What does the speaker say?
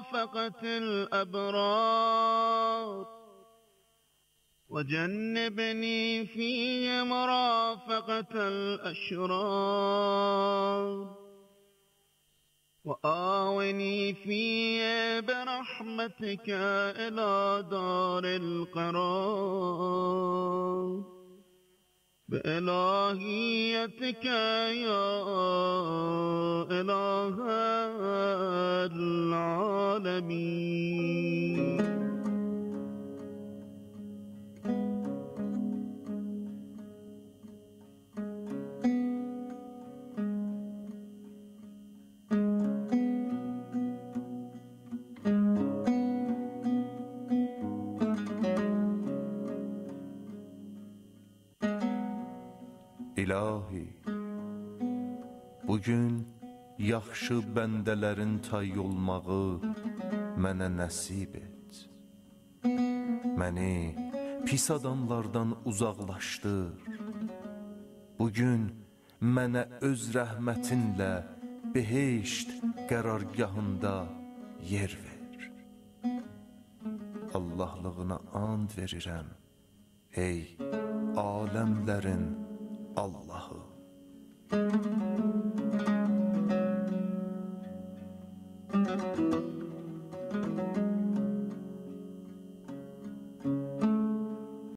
مرافقة الأبرار وجنبني فيه مرافقة الأشرار وآوني فيه برحمتك إلى دار القرار بإلهيتك يا إله العالمين. İlahi, bugün yaxşı bəndələrin tay olmağı mənə nəsib et. Məni pis adamlardan uzaqlaşdır. Bugün mənə öz rəhmətinlə behişt qərargahında yer ver. Allahlığına and verirəm, ey aləmlərin Allahı.